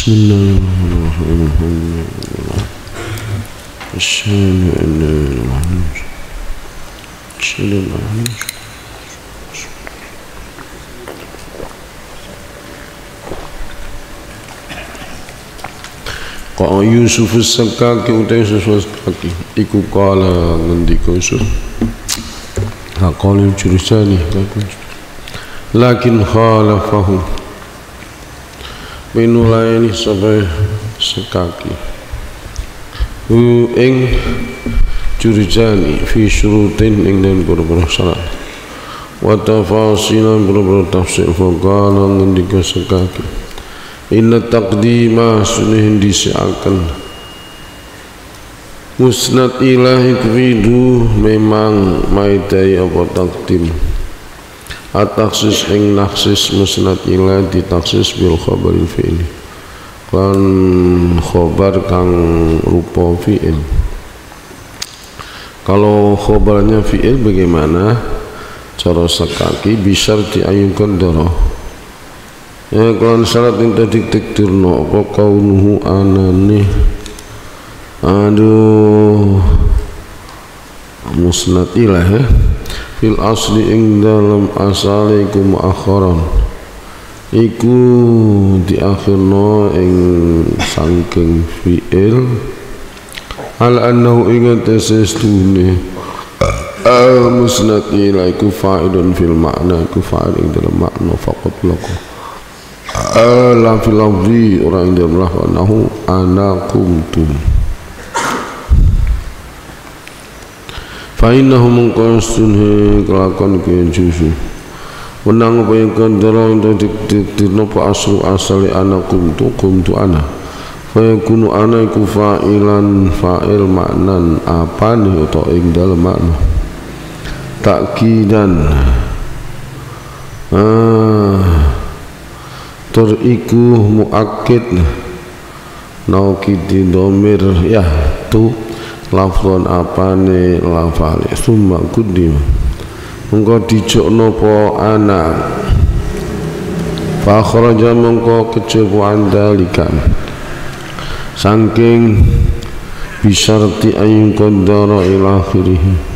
Bismillahirrahmanirrahim. Asyhadu an la ilaha illallah. Qa'a Yusuf as-Sakaki utai Sakaki iku kala ngendika Yusuf haqali Jurjani lakin khalafahu minulayani sampai Sakaki ing Jurjani fi syurutin ing dan berbara syarat wa tafasilan berbara tafsir faqala ngendika Sakaki inna taqdima sunih disiakan musnad ilahi kufidu memang maidai apa takdim ataksis ing naksis musnad ilahi ditaksis bil khabaril fi'li kan khobar kang rupa fi'il. Kalau khobarnya fi'il bagaimana cara Sakaki bisa diayunkan doroh ya kalau syarat yang tadi diktirno apa kaunuhu anani aduh musnad ilah ya fil asli ing dalam asaliku muakharan iku diakhirno ing sangking fi'il al annahu ingat sesune musnad ilah iku fa'idun fil makna iku fa'id ing dalam makna faqat laku la fil lafzi orang yang dalam lafaz nahu ana kumtum fa innahu mungkastun kelakon ke jusu menang apa yang kandara untuk diktirno pa asli ana kumtu ana fa yakunu ana iku fa'ilan fa'il maknan apa nih atau ing dalam makna takkidan teriku muakkid naukidi domir ya tu lafzon apane lafali summa kudim engko dijokno po anak fa kharaja mengko kecepu andalikan saking bisarti ayun qadara ila akhirih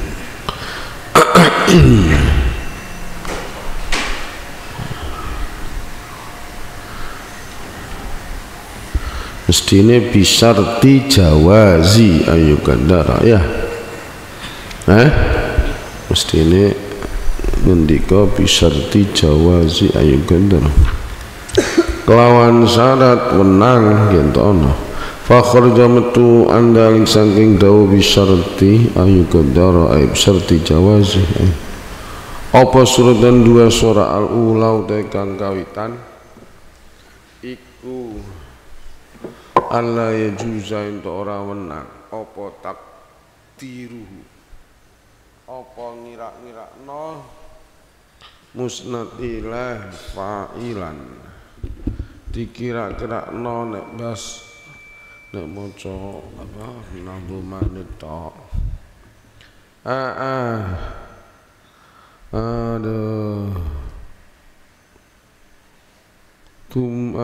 mestine bisarti jawazi ayu gandara ya mestine ngendika bisarti jawazi ayu gandara kelawan syarat menang gentono fa kharaja metu andaling saking dawu bisarti ayu gandara ayu bisarti jawazi apa surat dan dua surah al-ula utai kang kawitan iku Allah ya juza untuk orang menang apa takdiruhu apa ngira-ngira no musnad ilah fa'ilan dikira-kira no nek bas nek moco apa nabumane tok aduh tum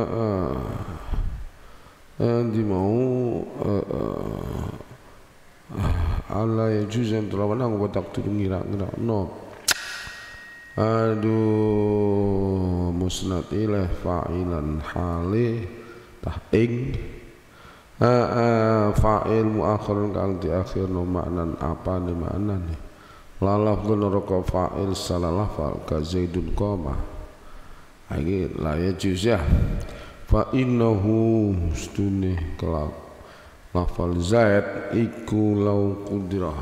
di mau Allah ya juzan telah menang buat takdir ngira-ngira no aduh musnad ilah fa'ilan hali tahing fa'il muakhirun kang di akhir no maknan apa nih makna nih lalaf neraka fa'il salah lafal ka zaidun qoma lagi la ya juzah fa innahu stune kelak lafal zaid iku lau qudrah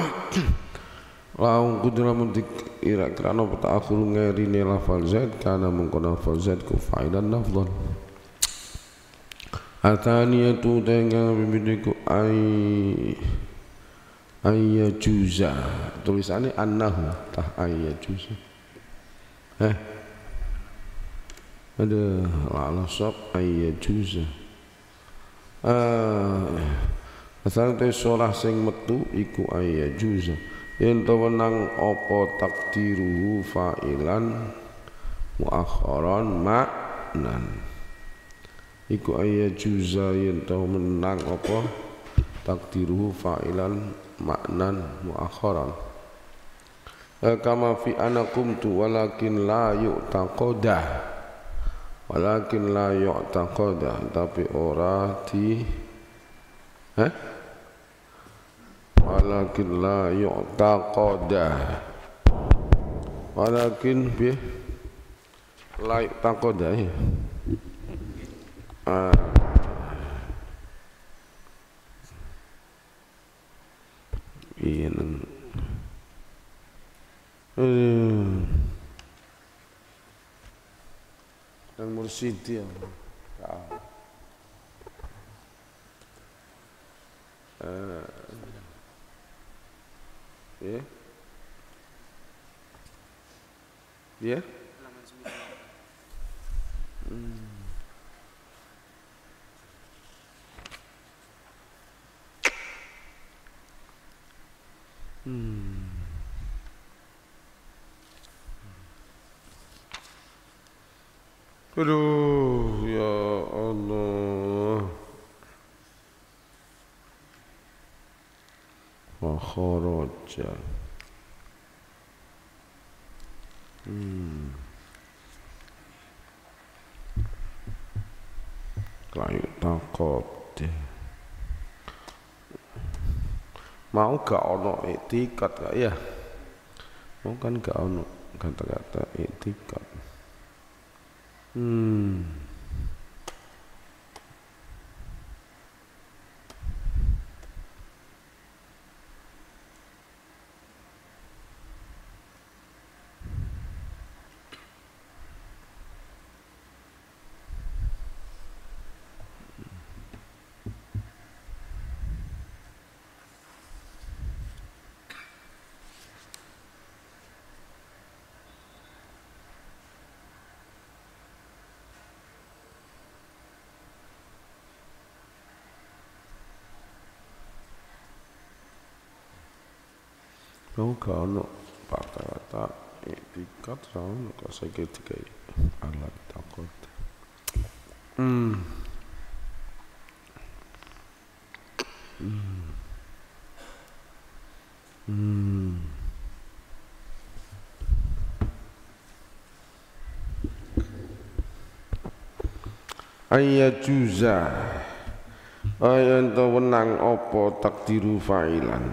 lau qudrah muntik kira-kira no ta'akhur ngerine lafal zaid kana mengkona lafal zaid ku fa'ilan nafdhan ataniyatu tengah bibidiku ayyajuza tulisannya annahu tah ayyajuza ada lala sop ayyajuza asal te surah sing metu iku ayyajuza yen to wenang apa takdiruhu fa'ilan muakharan maknan iku ayajuza yen tau menang apa takdiruhu fa'ilan maknan muakharan kama fi anakum tu walakin la yu'taqada tapi ora di walakin la yu'taqada walakin bi la yu'taqada ya iya yang Mursidi ya ya Aduh, ya Allah. Wa kharaja. Layu takut. Mau gak ono etikat gak ya? Mau kan gak ono kata-kata etikat. Mau gak ono kata-kata etikat sama kok saya kira alat takut. Ayajuza ayan tawenang apa takdiru fa'ilan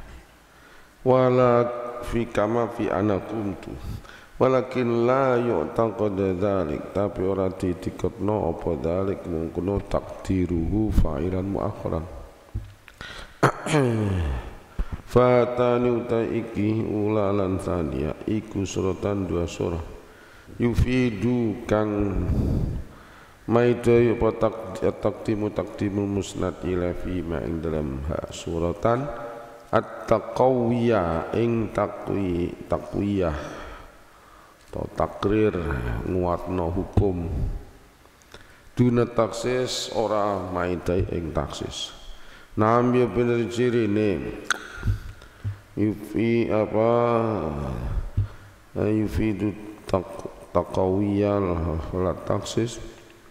wala fi kama fi anakum tu walakin la yu'taqad dzalik tapi ora ditiketno apa dzalik mungkono takdiruhu fa'ilan muakharan fatani utaiki ulalan thaniya iku suratan dua surah yufidu kang maida apa takdimul musnad ila fi ma ing dalam suratan at-taqawiyah ing takwiyah atau takrir nguatno hukum duna taksis ora maidai ing taksis namanya bener cirine yufidu taqawiyah la taksis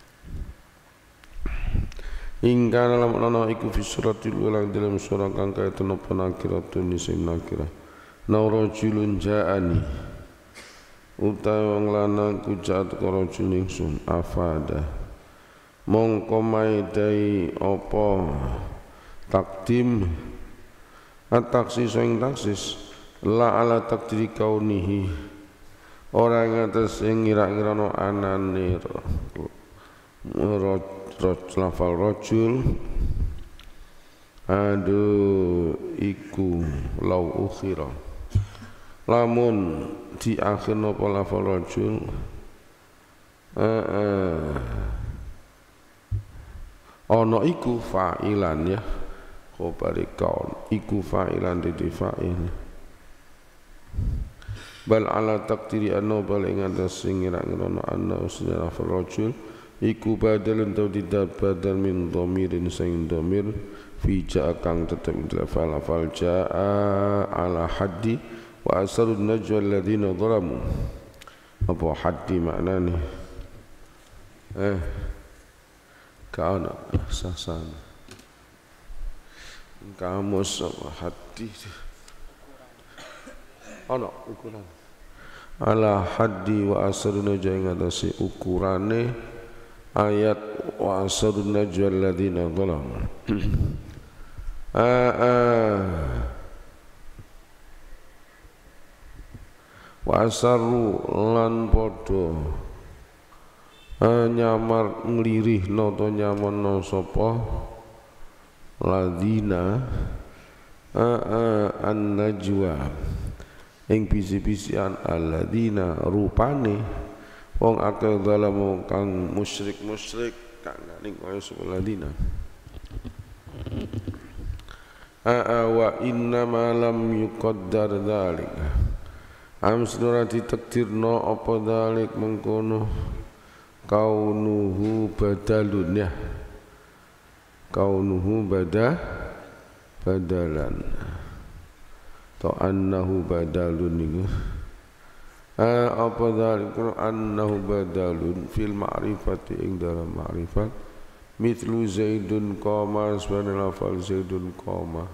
hingga dalam ana iku fi suratil ulang dalam surah kang kaitan apa nakiratun isim nakirah naurajulun ja'ani utawa wong lanang kucat karo juningsun afada mongko maidai apa takdim at-taksis ing taksis la ala takdiri kaunihi ora ngates sing ngira-ngirano anane lafal rajul aduh iku lau ukhira lamun di akhir napa lafal rajul ana iku fa'ilan ya khabari kaun iku fa'ilan di fa'il bal ala taqdiri anna bal ing atas sing ngira-ngira anna usna lafal rajul iku badalun tau tidak badal min dhamirin sing dhamir fi ja'a kang tetep lafal ja'a ala haddi wa asarun najwa alladhina dhalamu apa haddi maknane Kana sasan kamus apa haddi ana ukuran ala haddi wa asrun najwa ing atase ukurane ayat wa asrun najwa alladziina zalamu wa asru lan padha nyamar nglirihna to nyamono sapa ladzina an-najwa ing bisi-bisian alladzina rupane wong akeh zalamu kang musyrik kang ning kaya sapa ladzina wa inna ma lam yuqaddar dzalik amsnura ditakdirna apa dzalik mengkono kaunuhu badalun ya kaunuhu badalan to annahu badalun niku apa dzalik annahu badalun fil ma'rifati ing dalam ma'rifat mithlu zaidun qama subhanallah fal zaidun qama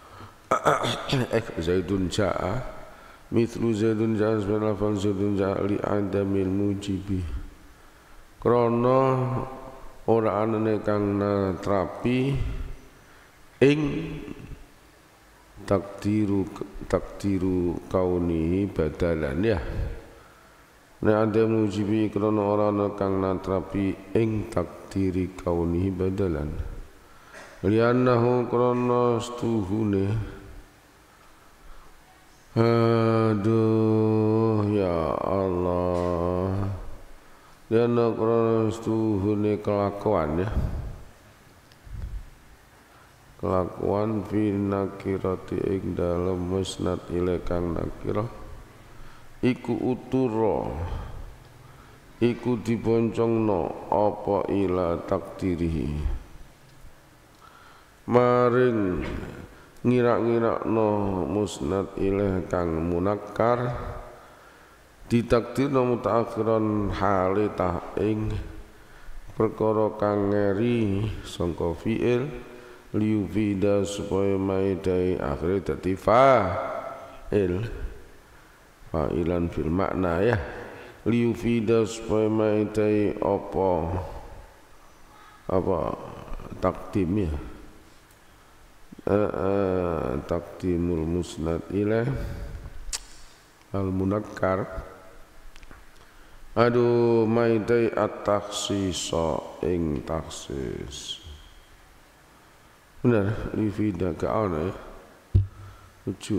zaidun jaa mithlu zaidun jaa subhanallah fal zaidun jaa li adamil mujibi krana ora anane kang natrapi ing takdiru kaunihi badalan ya nek ade mujibi krana ora ana kang natrapi ing takdiri kaunihi badalan li'annahu krana stuhune aduh ya Allah liana krana stuhune kelakuan ya kelakuan fi nakirati ing dalem musnad ila kang nakirah iku utura iku diboncongno apa ila takdirihi maring ngira-ngirakno musnad ila kang munakkar ditakdirna mutaakhiran hale tah ing perkara kang ngeri sangka fi'il liufida supaya maidai akhire dadi fa'il fa'ilan fil makna ya liufida supaya maidai apa takdim ya takdimul musnad ilaih al munakkar aduh maidai at-takhsisa ing taksis benar livida ke ana ya lucu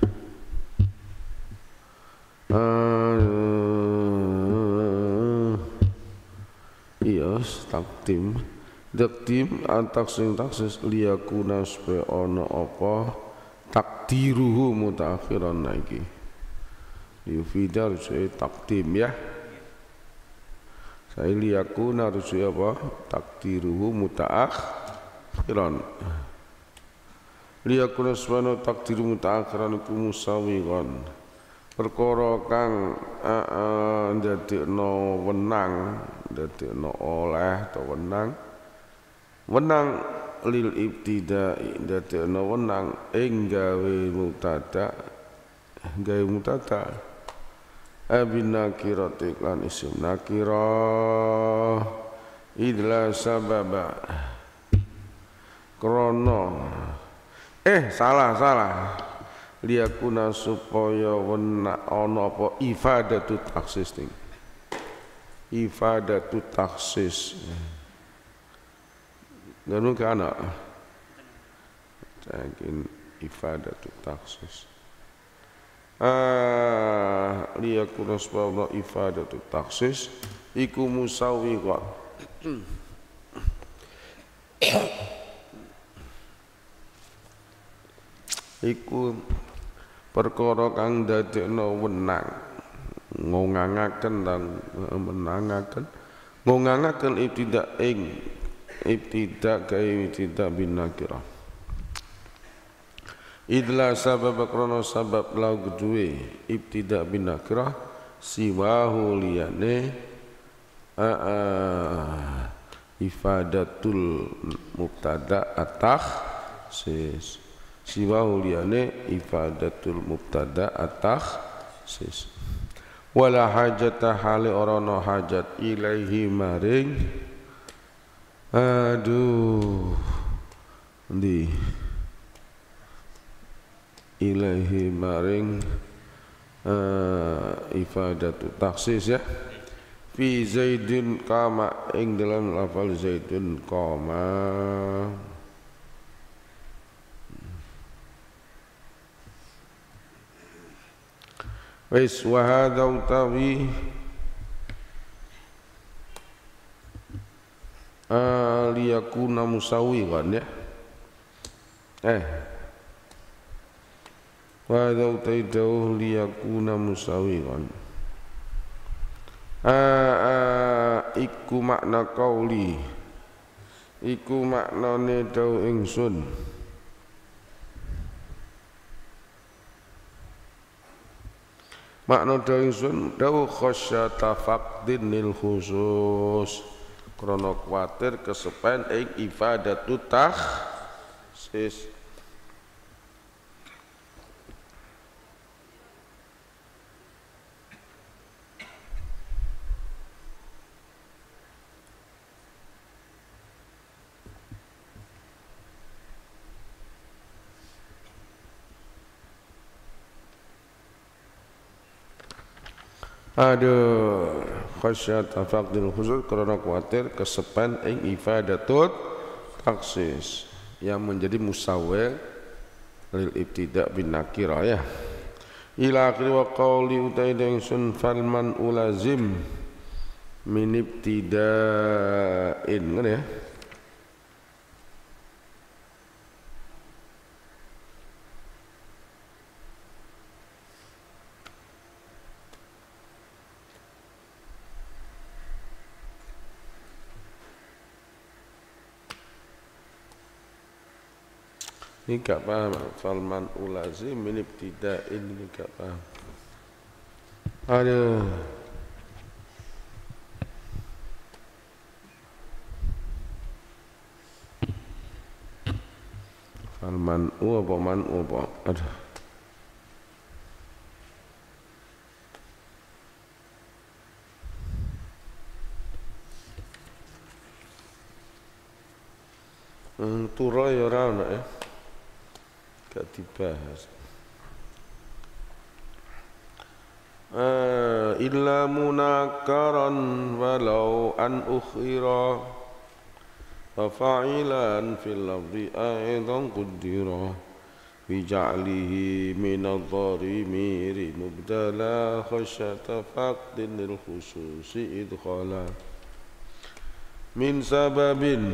iya takdim at-taksis liyakuna supaya ana apa takdiruhu mutaakhiran iki livida harusnya takdim ya saya liyakuna harusnya apa takdiruhu mutaakhiran liyakuna subhanahu takdiru mutaakhiran iku musawiran perkara kang ndadekno wenang ndadekno oleh atau wenang lil ibtida ndadekno wenang ing gawe mubtada abin nakirati lan isim nakirah idla sababa krono salah liyakuna supaya wena ana apa ifadatu taksis ning ifadatu taksis nganu kana saking ifadatu taksis liyakuna supaya ifadatu taksis iku musawiqat iku perkara kang dadekno wenang ngongangaken lan menangaken ngongangaken ibtida ing ibtida kai ibtida bin nakirah idla sabab krono sabab lagu duwe ibtida bin nakirah siwahu liyane ifadatul mubtada at-takhsis siwa liyane ifadatul mubtada at-takhsis wala hajata hale orono hajat ilaihi maring aduh ndi ilaihi maring ifadatu taksis ya fi zaidun kama ing dalam lafal zaidun koma wis wa hadza utawi liyakuna musawiwan ya wa hadza utawi dawuh liyakuna musawiwan iku makna qauli iku maknane dawuh ingsun makna dawuh ingsun dawuh khasyata faqdinil khusus krana kuwatir kesepen ing ifadatu takhsis aduh khasyat faqdil khusus karena khawatir kesepan ing ifadatut taksis yang menjadi musawwir lil ibtida bin nakirah ya ila akhir wa qawli utai dengsun falman ulazim min ibtida'in kan ya ini gak paham falman ulazim min ibtida'in ini gak paham aduh falman apa man apa aduh turah ya ora ya gak dibahas illa munakaran walau an ukhira wa fa'ilan fil lafzi aidan qudira bi ja'lihi min adh-dharimi mubdala khasyata faqdin lil khususi idkhala min sababin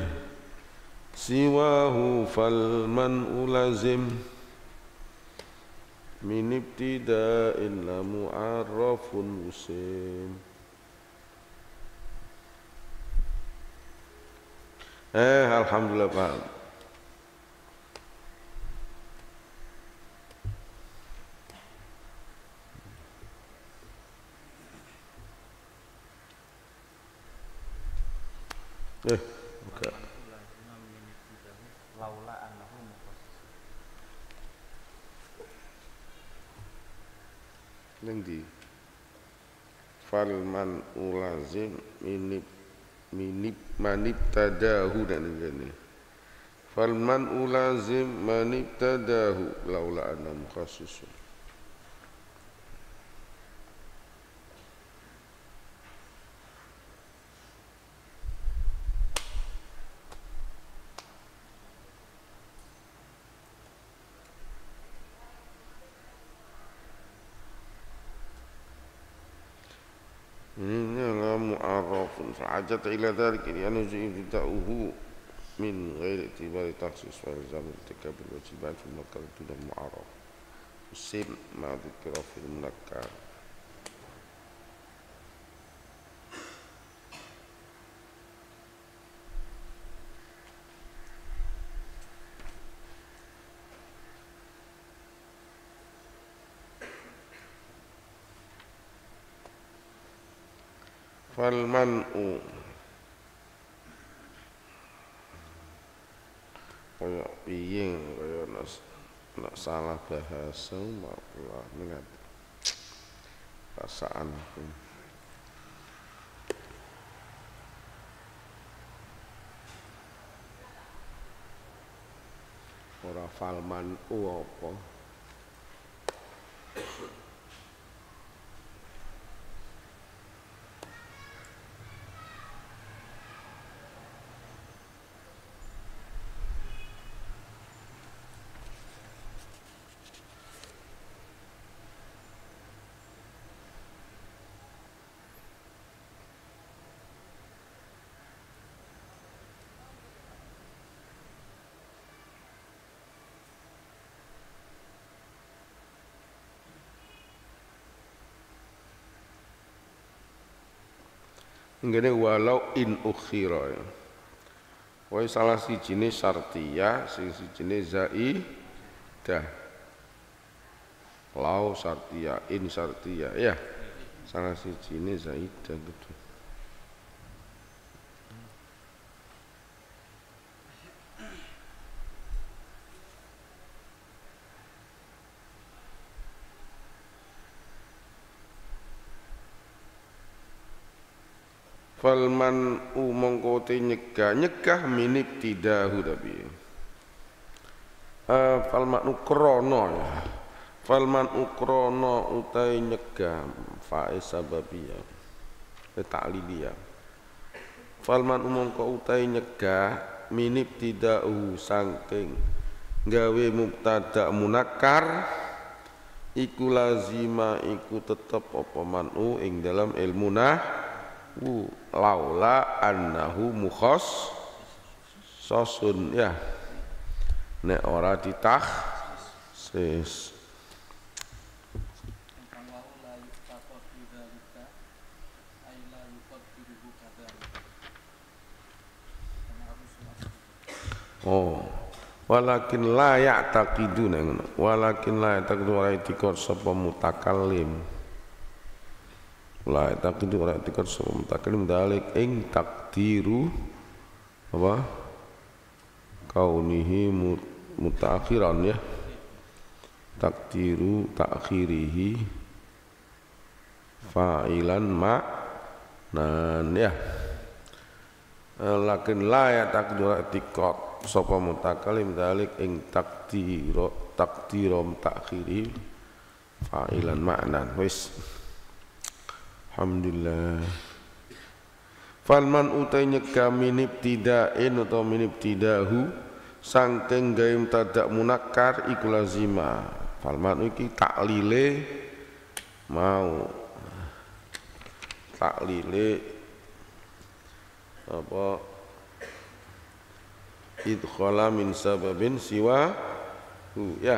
siwahu falman ulazim min ibtida'in la mu'arrafun usim alhamdulillah paham buka neng di falman ulazim minib manib tadahu dan ini falman ulazim manib tadahu laula anna mukhassisun mu'arrafun fa'ajat ila dhalik yani ibtida'uhu min ghairi i'tibari takhsis wa ilzam irtikab al-wajibat fil munakkar dun mu'arraf usim ma dhukira fil munakkar fal man'u Nek salah bahasa maaf mengat perasaanku. Ora falman apa? Ngene walau in ukhira. Wae salah sijine syartiyah, sing sijine zaidah. Lau syartiyah, in syartiyah, ya. Salah sijine zaidah gitu. Falman mongko te nyegah minib tidahu tapi falman ukrono ya falman ukrono utai nyegah fae sababiyah takliliyah falman mongko utai nyegah minib tidahu sangking gawe mubtada munakkar iku lazima iku tetep apa manu ing dalam ilmu laula annahu mukhassasun ya nek ora ditakhsis oh walakin la ya'taqiduna walakin la ya'taqidu wa i'tiqad sapa mutakallim la taqidu ora tikar sapa mutakallim dalik ing takdiru apa kaunihi mutakhiran ya takdiru takhirihi fa'ilan nan ya lakin la ya taqidu ora tikar sapa mutakallim dalik ing takdiru takhiri fa'ilan ma'nan wis. Alhamdulillah. Falman utai nyegah minib tidain atau minib tidahu sangking gaim tadak munakkar iku lazima. Falman iki taklile mau taklile apa idkhala min sababin siwa ya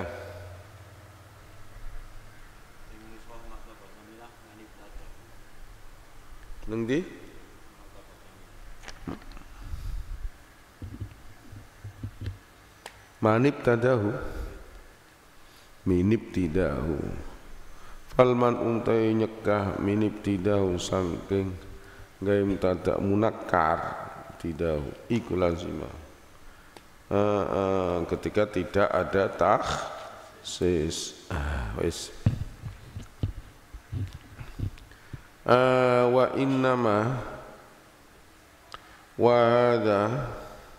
neng di manib tadahu minib tidahu falman untai nyekah minib tidahu sangking gaim tadak munakkar tidahu iku lazimah ketika tidak ada takhsis wis wa innama wa hadha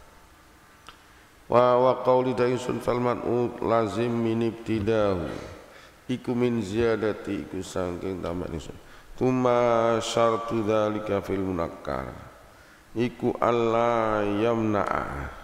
wa qawli daisun falman lazim min ibtidahu iku min ziyadati iku sangking tambah isun kuma syartu dzalika fil munakkar iku alla yamna'a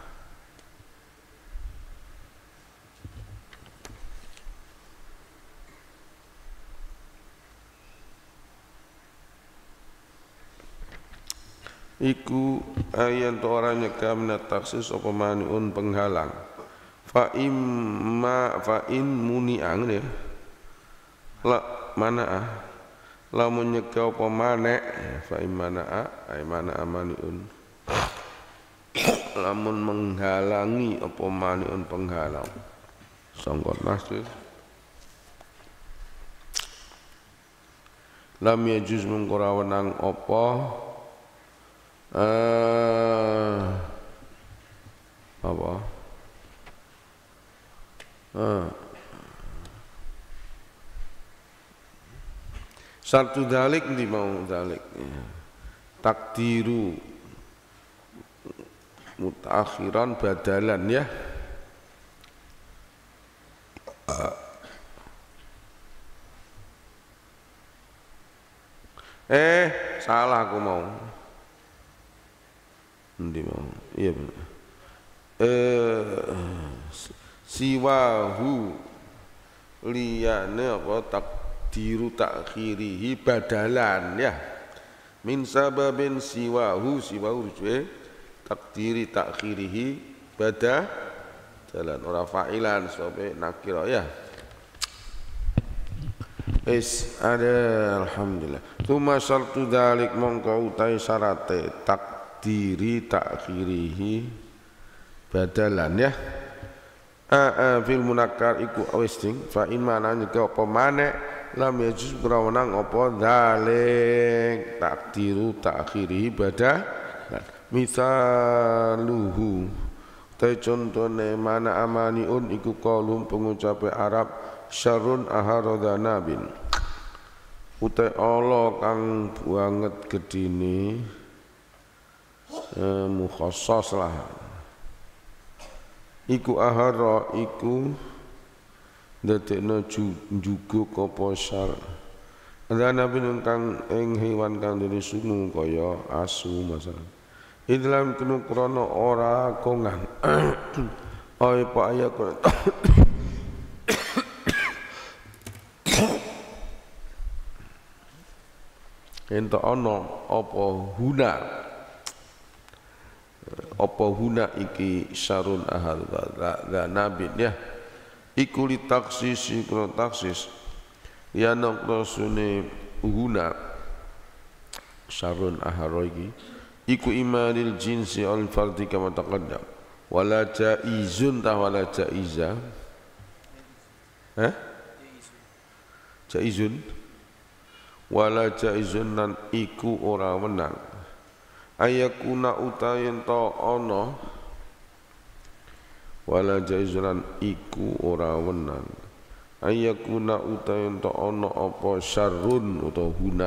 iku ayat orang nyegah minat taksis apa maniun penghalang fa in muni'ang ya la mana'a lamun nyegah apa mane fa in mana'a ay mana'a maniun lamun menghalangi apa maniun penghalang sanggot nasir lam yajuz mengkorawenang apa apa Satu dalik di mau dalik takdiru mutakhiran badalan ya. Salah aku mau. Nanti mau. Iya benar. Siwahu liyane apa takdiru takhirihi badalan ya. Min sababin siwahu takdiri takhirihi badalan ora fa'ilan sampai nakira ya. Ada alhamdulillah. Tuma syartu dalik mongko utai syarate takdiri takhirihi badalan ya. Fil munakkar iku awesting fa in manane ke apa maneh lam yajuz brawanang apa dalik takdiru takhirihi badalan. Misaluhu ta contone mana amaniun iku qaulun pengucape Arab syarrun aharadana bin utai Allah kang banget gedine mukhassas lah iku ahara iku ndadekno njuguk apa syar ana bin kang ing hewan kang dene sunu kaya asu masalah idlam kenu krana ora kongan oi pa ayat ento ana apa huna iki syarun ahad nabin ya iku li taksis iku taksis ya naqsune huna syarun ahar iki iku imanil jinsi al fardi kama taqaddam wala jaizun ta wala jaiza jaizun wala jaizun nan iku ora menang ayakuna utayen to ana wala jaizun iku ora menang ayakuna utayen to ana apa syarrun utawa huna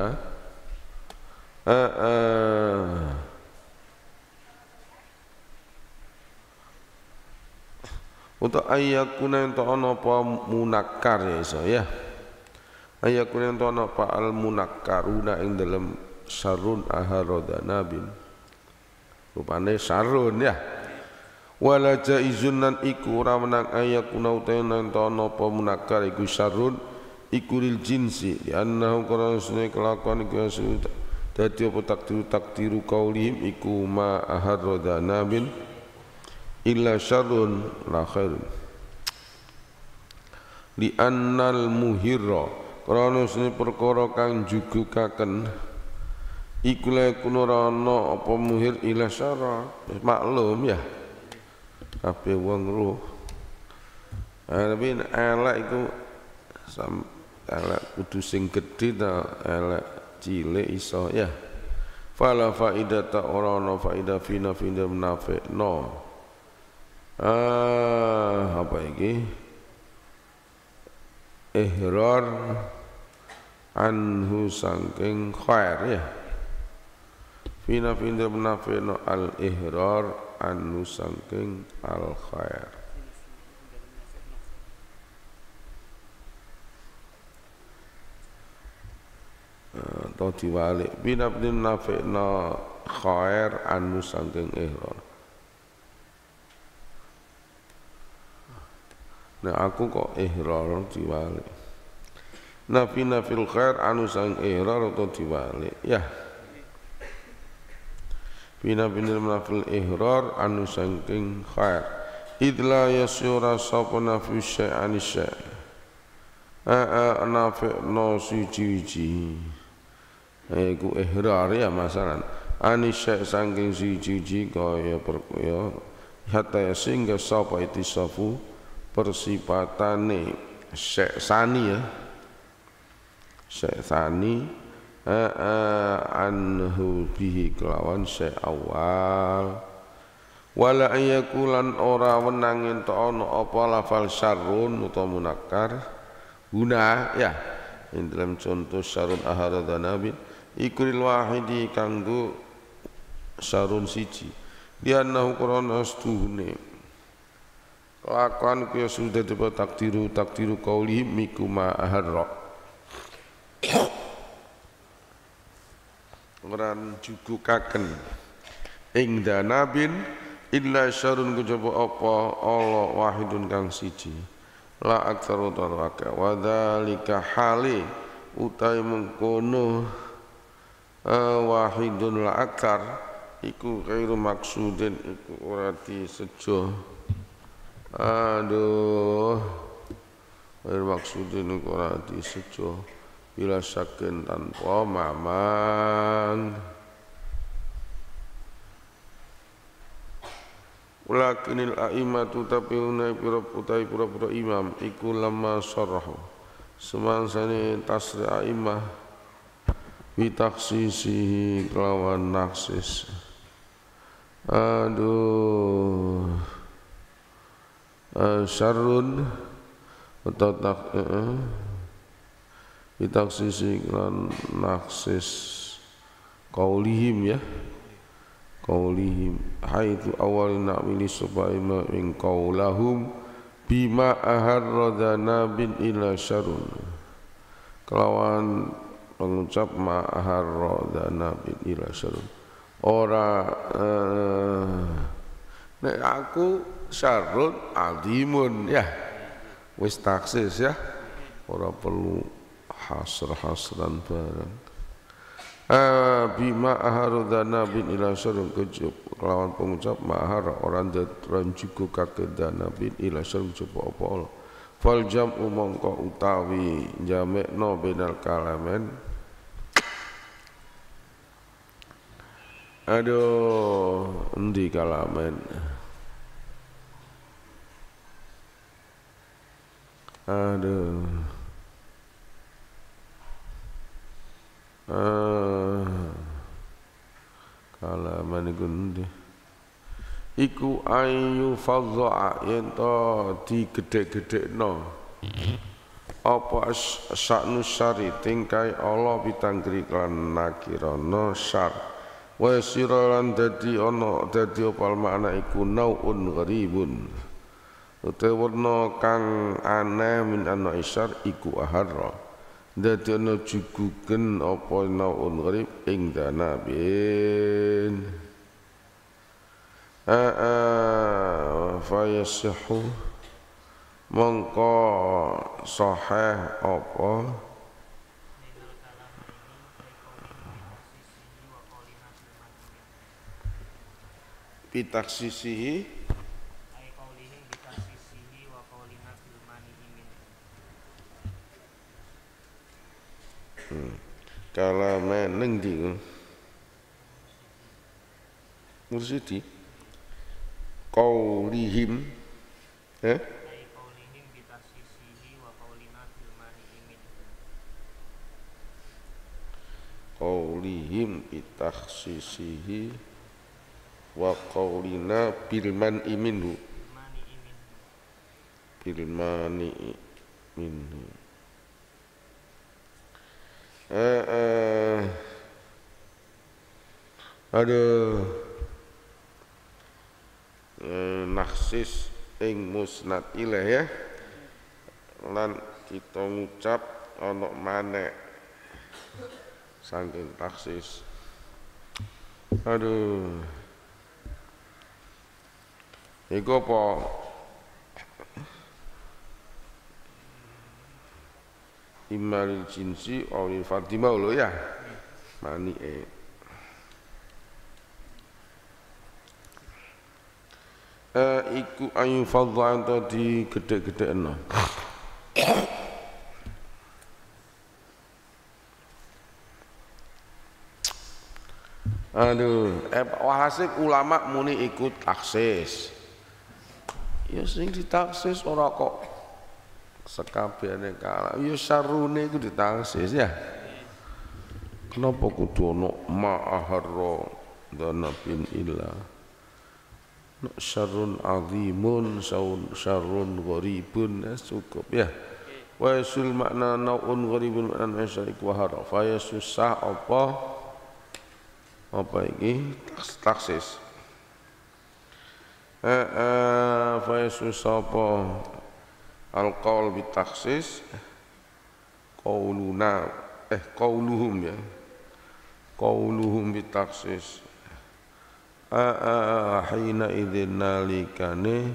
untuk ayakuna ento ana apa munakkar ya iso ya ayakuna ento ana apa al munakkaruna ing dalem syarrun aharadana bin rupane syarrun ya wala jaizun nan iku ora menang ayakuna utawa ento ana apa munakkar iku syarrun iku lil jinsi di annahu kana sunne kelakuan iku dadi apa takdiru qaulihim iku ma aharadana bin illa syarrun la khairun li annal muhirra krana sune perkara kang jugukaken iku la kunurana apa muhir ila syarra maklum ya kabeh wong roh tapi elek iku elek kudu sing gedhe ta elek cilik iso ya fala faidata ora ana faida fina menafi'no apa iki ihrar anhu sangking khair ya fina menafi'no al ihrar anhu sangking al khair atau diwalik fina menafi'no khair anhu sangking ihrar. Nah aku kok ihrar diwalik. Nafina fil khair anu sang ihrar atau diwalik ya. Fina binil nafil ihrar anu sangking khair. Idla yasyura sapa nafi syai'ani syai'. Nafi no suci-suci. Iku ihrar ya masalan. Ani syai' sangking suci-suci kaya hatta sehingga sapa itisafu persipatane syekh sani ya syekh sani anhu bihi kelawan syekh awal wala ayakulan ora wenang ento ana apa lafal syarrun utawa munakkar guna ya ing dalam contoh syarrun aharadanabi iku lil wahidi kanggo syarrun siji dianahu qur'an astuhune kelakuan kuya sudah dapat takdiru qaulihim miku ma aharra orang jugukaken ing danabin illa syarun kejaba apa Allah wahidun kang siji la aktsar taraka wa dzalika hali utai mengkono wahidun la aktsar iku ghairu maksudin iku ora disejo aduh ghairu maksudin iku ora disejo bila syakin tanpa mamang ulakinil a'imatu tapi unai pura-pura imam iku lama sarahu semangsane tasri a'imah bitaksisihi kelawan naksis aduh syarrun atau tak bitaksisi lan naksis qaulihim ya qaulihim haitsu awal na'mili subaima min qaulahum bima aharradana bin ila syarun kelawan mengucap ma aharradana bin ila syarun ora nek aku syarrun azimun ya wis taksis ya ora perlu hasran barang bima aharudana bin ila syarun kejub kelawan pengucap mahar orang dan juga kakedana bin ila syarun coba apa Allah fal jam'u mongko utawi jamekno benal kalamen aduh endi kalamen aduh kalaman iku endi iku ayu fadha'a ento digedhek-gedhekno apa sya'nu syari tingkai Allah pitanggri lan nakirana syar wa siralan dadi ana dadi opal makna iku naun gharibun utawa kang aneh min ana isyar iku aharra dadi ana juguken apa naun gharib ing danabin fa yasihu mongko sahih apa bitaksisihi kalaman neng di Mursidi qaulihim qaulihim bitakhsisihi wa qaulina bilman iminhu bilmani minhu aduh naksis ing musnad ilaih ya lan kita ngucap ana manek saking taksis aduh iku apa imalil jinsi awil fatimah lho ya mani iku ayu fadha tadi gede-gedekno aduh walhasil ulama muni ikut taksis ya sing ditaksis ora kok sekabehane kala ya syarune iku ditaksis ya kenapa kudu ana ma'aharra dana bin illa syarrun azimun syarrun gharibun cukup ya. Wa yasul makna naun gharibun makna syarik wa harf fa yasusah apa iki taksis fa yasusah apa al-qaul bi taksis qauluna qauluhum ya qauluhum bi taksis hina idzin nalikane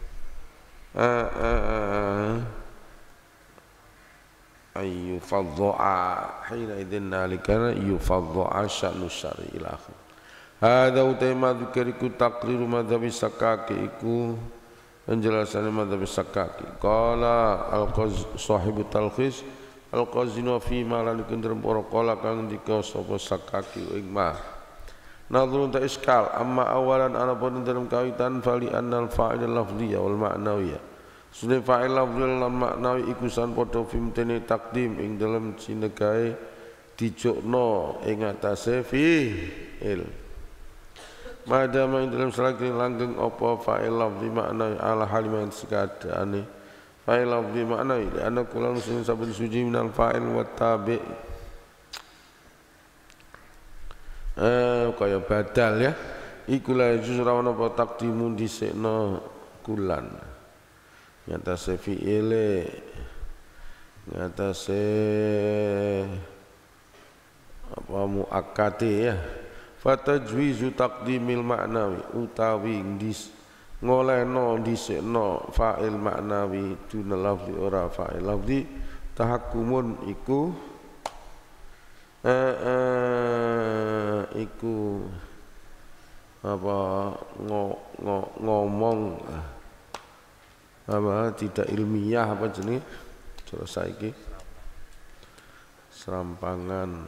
ayu fadha'a hina idzin nalikane yufadha'a sya'nu syar'i ila akhir hadza utama dzikriku taqriru madzhabi sakaki iku penjelasan madzhab sakaki qala sahibu talkhis al-qazinu fi malan kendem para qala kang dika sapa sakaki ing mah nadhurun ta iskal amma awalan ana pun dalam kawitan fali annal fa'il lafziyya wal ma'nawiyya sunne fa'il lafziyya lan ma'nawi iku san padha fimtene takdim ing dalam sinegae dijukno ing atase fi'il madama ing dalam selagi langgeng apa fa'il lafzi ma'nawi ala haliman sekadane fa'il lafzi ma'nawi ana kula nusun sabun suci minal fa'il wa tabi' kaya badal ya iku la juzra ana apa takdimun dhisikna kulan ngatase fi'ile ngatase apa muakkate ya fatajwizu taqdimil ma'nawi utawi ngolehno dhisikna fa'il ma'nawi duna lafzi ora fa'il lafzi tahakkumun iku iku apa ngomong apa tidak ilmiah apa jenenge cara saiki serampangan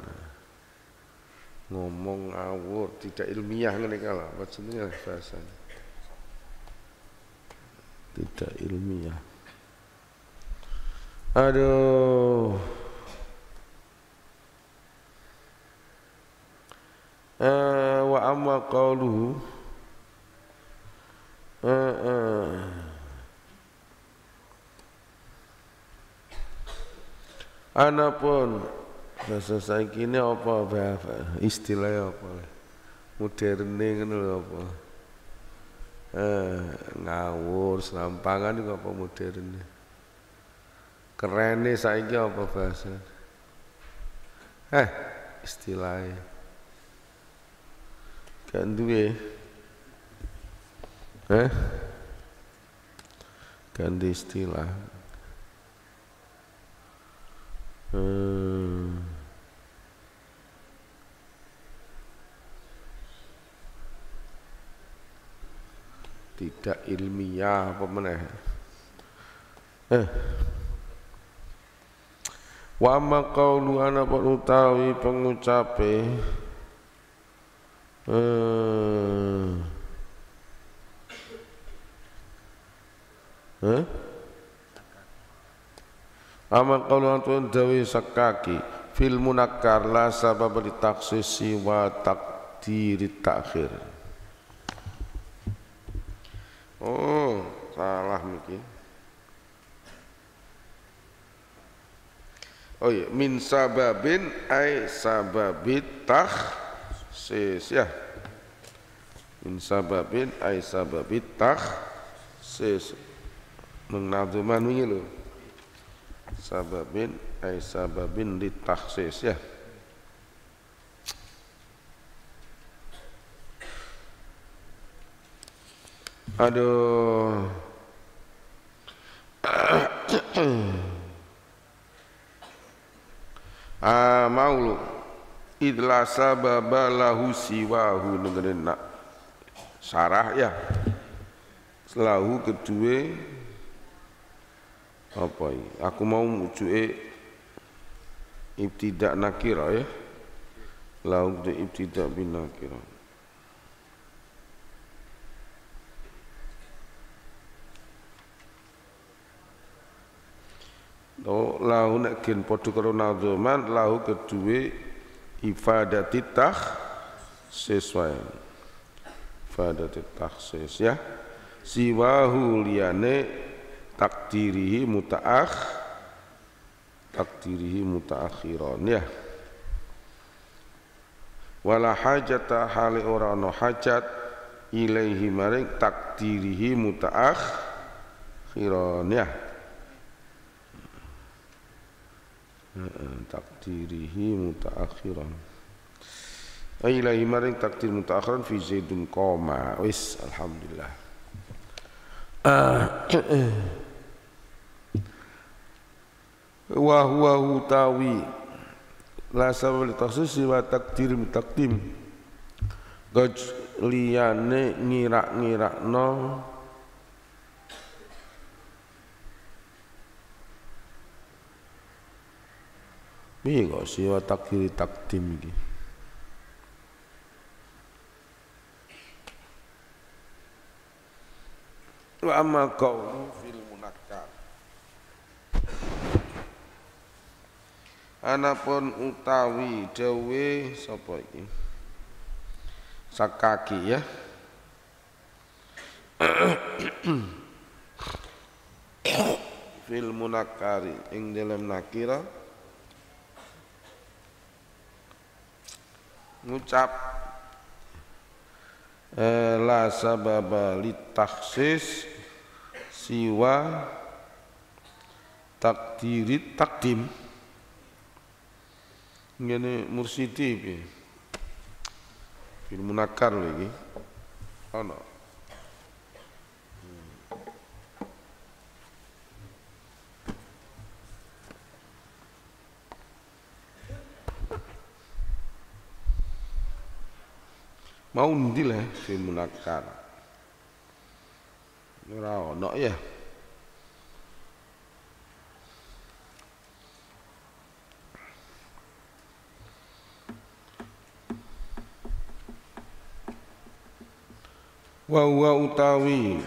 ngomong ngawur tidak ilmiah ngene kala apa jenenge bahasane tidak ilmiah aduh wa amma qauluhu anapun bahasa saiki ini apa istilahnya apa moderne ngono lho apa ngawur serampangan iku apa moderne kerene saiki apa bahasa istilahnya kan duwe ganti istilah tidak ilmiah apa meneh wa amma qaulu ana utawi pengucape amal qaulun tun dawi sakaki fil munakkar la sabab li takhsisi wa taqdiri ta'khir salah mungkin iya min sababin ay sababit takhsis ya min sababin ay sababit takhsis mengadzuman wingi lho sababin ay sababin li takhsis ya aduh maulu idla sababa lahu siwahu dengerin nak sarah ya lahu kedua apa ini aku mau mucuke ibtidak nakira ya lahu kedua ibtidak bin nakira lahu nek gen padha karo nadzuman lahu kedue ifadati takhsis wae ifadati takhsis ya. Siwahu liyane takdirihi mutaakhiran ya. Wala hajata hale ora ana hajat ilaihi maring takdirihi mutaakhiran ya. Takdirihi mutaakhiran ilaihi maring takdir mutaakhiran fi zaidun qoma wis alhamdulillah. Wa huwa utawi la sabab li takhsis wa takdir mutakdim gaj liyane ngira-ngirakno piye kok siwa takdir takdim iki. Wa amma qaulu fil munakkar anapun utawi dawe sapa iki sakaki ya. Fil munakkari ing dalam nakira ngucap la sababa litakhsis siwa takdiri takdim ngene mursidi piye fil munakkar lho iki ana mau ndi le fil munakkar ora ono ya. Wa utawi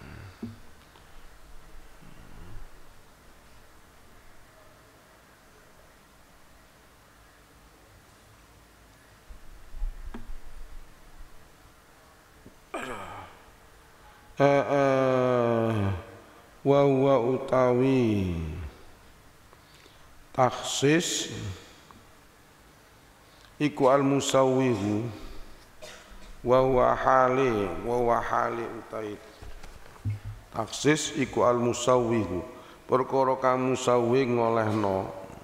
wa utawi takhsis iku al musawwihu wa hali utawi takhsis iku al musawwihu perkara kang musawwi ngolehno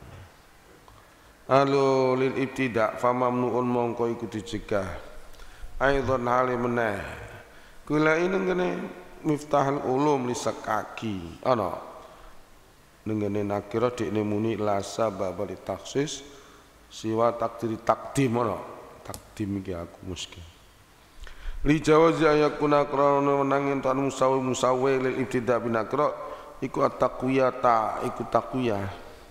alu lil ibtida famamnuun mongko iku dicegah aidon hali meneh kula ini ngene miftahul ulum li sakaki ana ngene nakira dekne muni la sabab li takhsis siwa takdiri takdim ana takdim iki aku mesti li jawazi ayakuna krana menangin tan musawwi lil ibtida binakra iku at-taqwiyata iku taqwiyah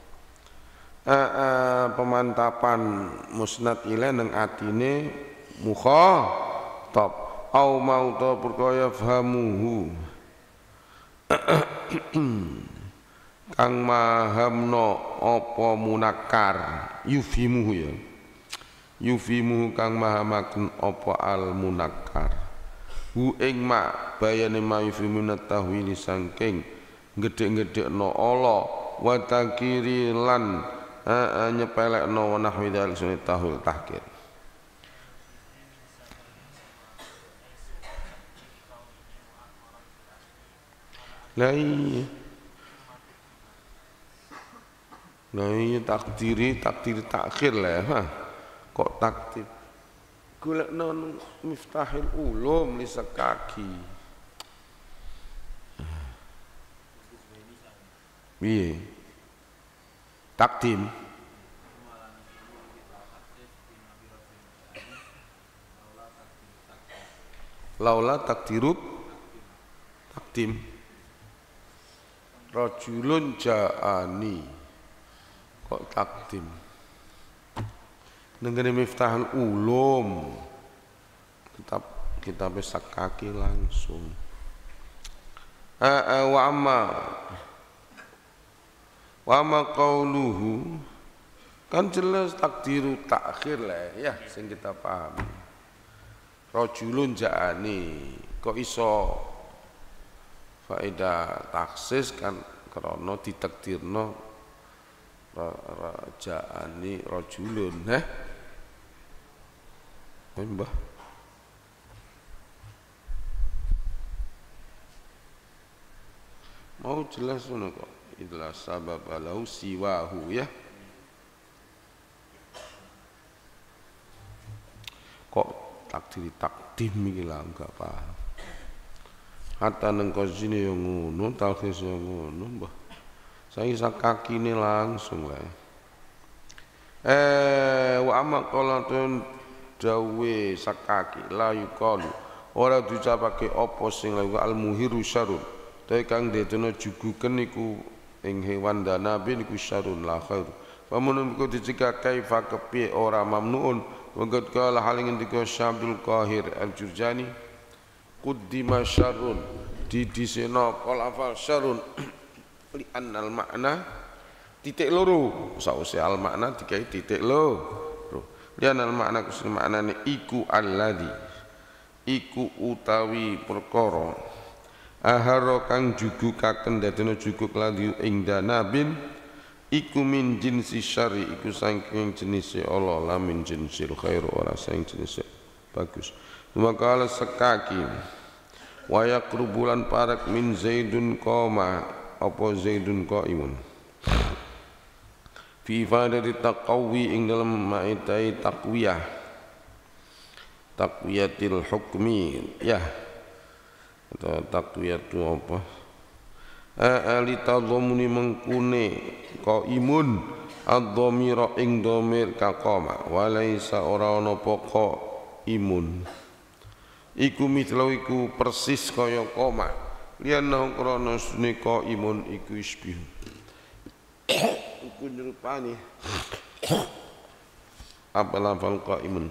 pemantapan musnad ila nang atine mukhatab au mauta perkaya fahamuhu kang mahamno apa munakkar yufimuhu ya yufimuhu kang mahamaken apa al munakkar hu ing ma bayane ma yufimu tahwili sangking gedhe-gedhekno ala wa takiri lan nyepelekno nahwi dzalik sunni tahwil tahkir. Lah iya takdir takhir lah ha. Kok takdir golekno miftahil ulum li sakaki piye takdim laula takdirut takdim rajulun ja'ani kok takdim nengene miftahul ulum kitab sakaki langsung wa amma qauluhu kan jelas takdiru takhir lah ya sing kita pahami rajulun ja'ani kok iso faedah taksis kan krana ditakdirno ja'ani rajulun mbah mau jelas ngono kok idla sabab lahu siwahu ya kok takdiri takdim iki lah enggak paham hatta neng kozine yo ngono talkhis yo ngono mbah saiki sakakine langsung lah wa amma qalatun dawe sakaki la yuqalu ora diucapake apa sing al muhiru syarun tapi kang detena juguken iku ing hewan danabi niku syarun la khair pamun iku dicegah kaifa kepiye ora mamnuun waqad qala halingin dika Syabdul Qahir Al-Jurjani quddima syarun didisena qalafal syarun li annal makna titik loro sause al makna dikai titik loro li annal makna kusun maknane iku alladzi iku utawi perkara ahara kang jugukaken dadene juguk ladhi ing danabin iku min jinsi syari iku saking jenis Allah la min jinsil khair ora saking jenis bagus maka sekaki wa yaqrubulan parak min zaidun qama apa zaidun qaimun fi fadati taqawi ing dalam maitai taqwiyatil hukmi ya atau taqwiyatu apa ali tadhamuni mengkune qaimun ad-dhamira ing dhamir kaqama walaisa ora ana apa imun iku mitlau iku persis kaya qama liana krana sune qaimun iku isbih iku nyerupani apa lafal qaimun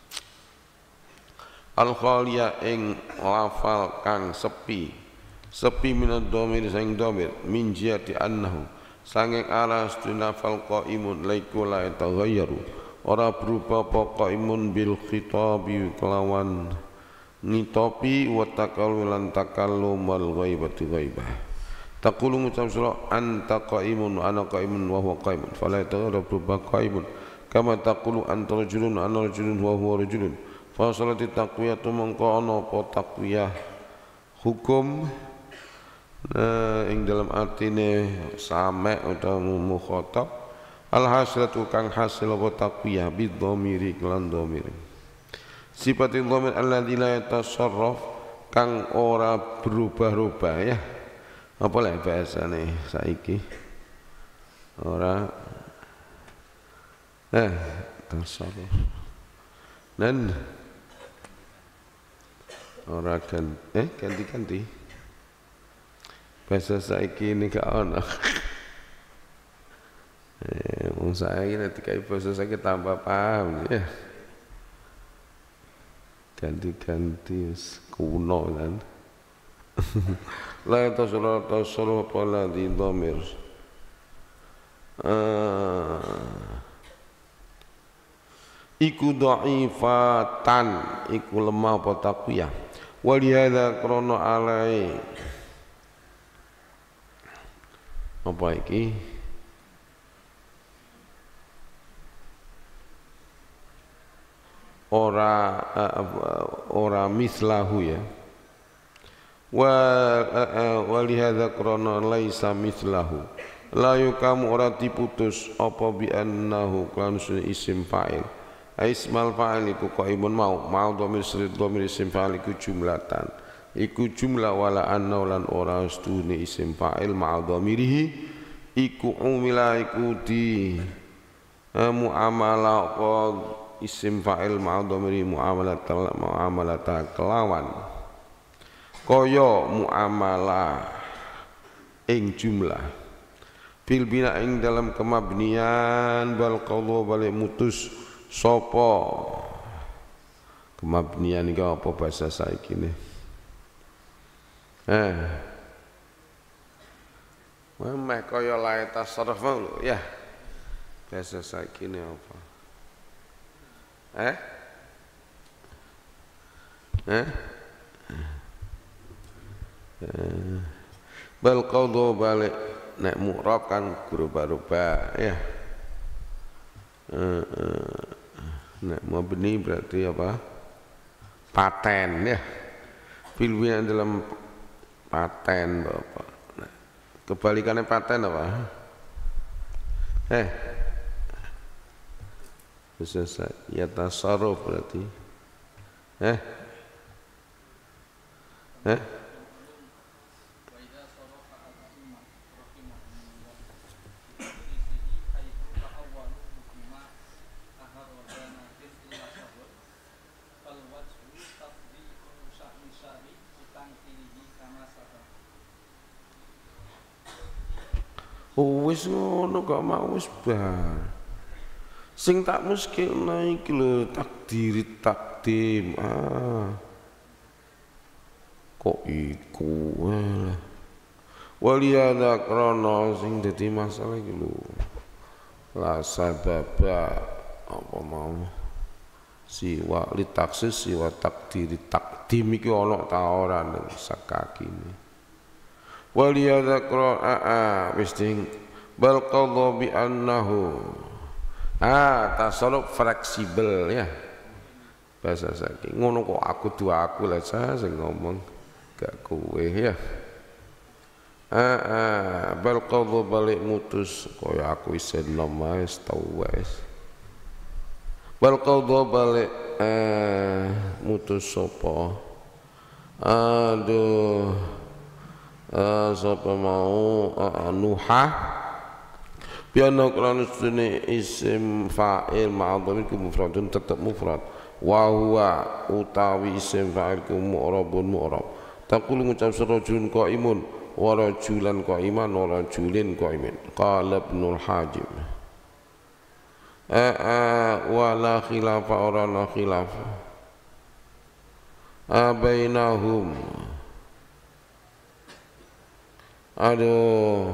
al-khaliya ing lafal kang sepi minad dhamir sang dhamir min jihati annahu sanging aras tunafal qaimun laiku la taghayyaru ora berubah apa qaimun bil khitabi kelawan ngitopi wa takalulan takallum wal ghaibati ghaibah taqulu ngucap sira anta qaimun ana qaimun wa huwa qaimun fala taghayyaru berubah qaimun kama taqulu anta rajulun ana rajulun wa huwa rajulun fa salati taqwiyatu mangko ana apa taqwiyah hukum ing dalam artine same utawa mukhatab alhasilatu kang hasil apa taqwiyah bidhamiri kelan dhamir sifatul dhamir alladzi la yatasarraf kang ora berubah-ubah ya apa lek bahasane saiki ora tasarruf dan ora ganti-ganti bahasa saiki ini gak ono. Wong saiki nek dikai bahasa saiki tambah paham ya. Ganti-ganti kuno kan. La tasarruf pala di dhamir. Iku dhaifatan iku lemah apa taqwiyah. Wa lihadza krana alai apa iki ora mislahu ya wa lihadza krana laisa mislahu la yukamu ora diputus apa bi annahu kan isim fa'il ismal fa'il iku qaimun mau dhamir srid dhamir isim fa'il iku jumlatan iku jumlah wala anna lan ora stune isim fa'il ma'a dhamirihi iku umila iku di muamalah apa isim fa'il ma'a dhamiri muamalata kelawan kaya muamalah ing jumlah fil bina ing dalam kemabnian bal qadha balik mutus sapa kemabnian iki apa bahasa saiki ne memang kaya lae tasarruf lho ya bahasa saiki ne apa eh? Bal qadha balik nek mu'rab kan berubah-ubah ya. Nek mabni berarti apa? Paten ya. Filwi dalam paten Bapak. Nah, kebalikannya paten apa? Bisa ya tasarruf berarti. Wis ngono kok mau wis bar. Sing tak muskilna iki lho takdiri takdim. Kok iku lah. Waliyada krana sing dadi masalah iki lho. La sababa apa mau siwa li taksis siwa takdiri takdim iki ana ta ora ning sakakine. Waliyadakra wis ding bal qadha bi annahu tasarruf fleksibel ya bahasa saking ngono kok aku dua aku lah sing ngomong gak kowe ya bal qadha balik mutus kaya aku isen nomas tau wis bal qadha balik mutus sapa sapa mau nuhah biana krana sedene isim fa'il ma'dhamir ku mufradun tetep mufrad wa huwa utawi isim fa'il ku mu'rabun mu'rab taqulu ngucap rajulun qaimun wa rajulan qaiman wa rajulin qaimin qala ibnul hajim wa la khilafa ora la khilafa bainahum aduh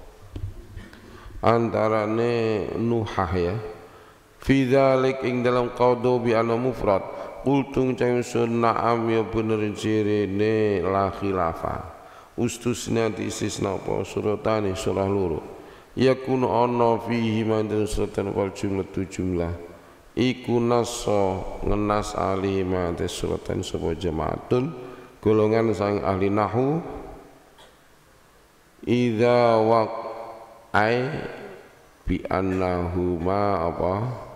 antarane nuhah ya fi dzalik ing dalam qadha bi ana mufrad qultu cayusun na'am ya bener jirene la khilafa ustusna istisna apa suratane surah loro yakun ana fihi mandun suratan wal jumlatu jumlah iku nassa ngenas ali mate suratan sapa jamaatun golongan sang ahli nahwu idza waqai bi annahuma apa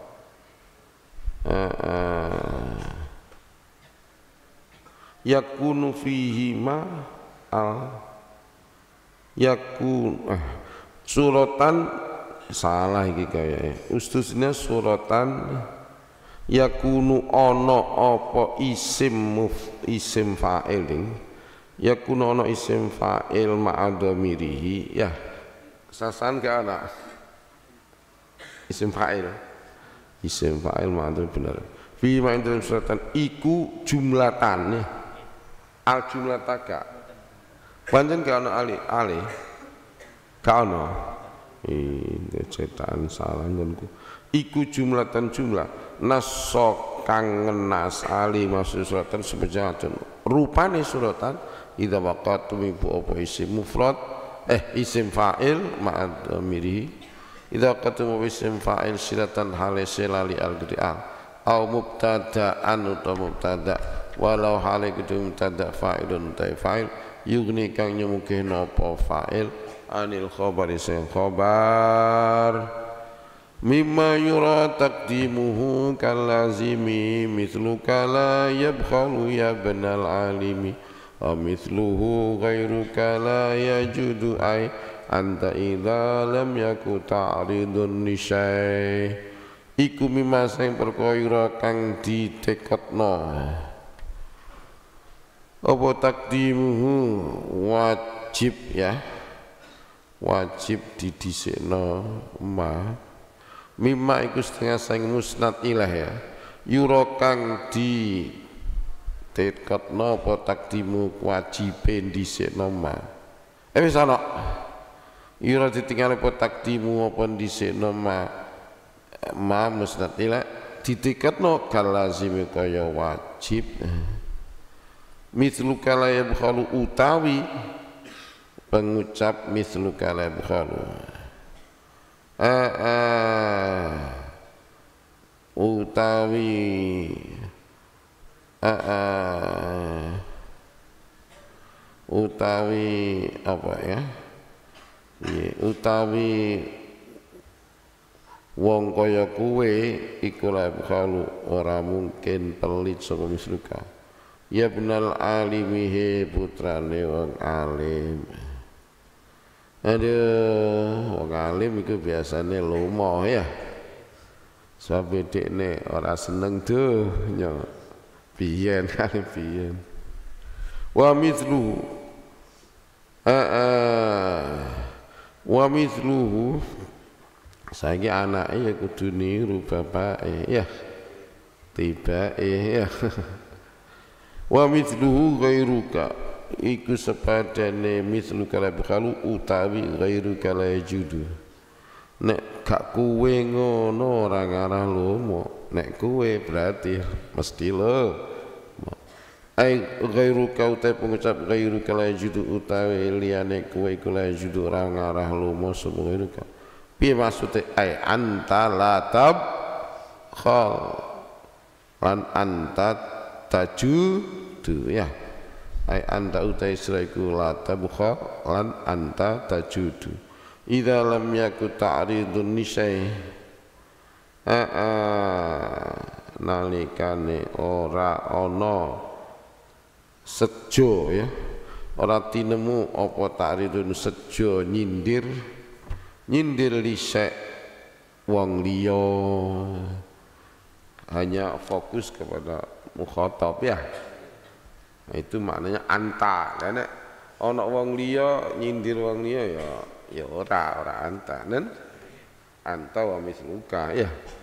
yakunu fihi ma al yakun suratan salah iki kaya ustusnya suratan yakunu ana apa isim fa'il yakunu ana isim fa'il ma'adhamirihi ya sasan ke ana isim fa'il ma'adhamir bener fi ma'adhamir suratan iku jumlatan ya al jumlataka pancen ke ana ali ke ana cetakan salah ngonku iku jumlatan jumlah nasso kang ngenas ali maksud suratan sebejatun rupane suratan idza waqatu ibu apa isim mufrad isim fa'il ma'adhamiri idza qatu isim fa'il silatan hale selali al-qira'ah au mubtada'an utawa mubtada walau hale kudu mubtada fa'ilun ta fa'il yugni kang nyumuke napa fa'il anil khabari sing khabar mimma yura taqdimuhu kalazimi mithlu kala yabkhalu ya banal alimi wa mithluhu ghairuka la yajudu ay anta idza lam yaku ta'ridun nisai iku mimma sing perkara kang ditekotno apa takdimuhu wajib ya wajib didhisikno ma mimma iku setengah sing musnad ilah ya yura kang di tekotno apa takdimu wajibe dhisikno ma wis ana yura ditinggal apa takdimu apa dhisikno ma musnad ilah ditekotno kalazim kaya wajib Mithluka la yabkhalu utawi pengucap mithluka la yabkhalu utawi utawi apa ya, utawi wong kaya kuwe iku la yabkhalu ora mungkin pelit sapa misluka. Ya benal alimihe putrane wong alim. Aduh, wong alim iku biasane lomo ya. Sebab dekne ora seneng donya. Biyen kali biyen. Wa mithluhu wa mithluhu saiki anake ya kudu niru bapake ya. Tibake ya. Wa mithluhu ghairuka iku sepadane mithluka la yabkhalu utawi ghairuka la yajudu. Nek gak kuwe ngono ora ngarah lomo, nek kuwe berarti mesti lo. Ai ghairuka utai pengucap ghairuka la yajudu utawi liyane kuwe iku la yajudu ora ngarah lomo sapa ghairuka. Piye maksude ai anta la tabkhal lan anta tajudu ya. Ai anta utai sira iku la tabkhal lan anta tajudu. Idza lam yakun ta'ridun nisai nalikane ora ana sejo ya, ora tinemu apa ta'ridun sejo nyindir lisek wong liya, hanya fokus kepada mukhatab ya. Itu maknanya anta. Nek ana wong liya nyindir wong liya ya ora anta nen anta wa misluka ya.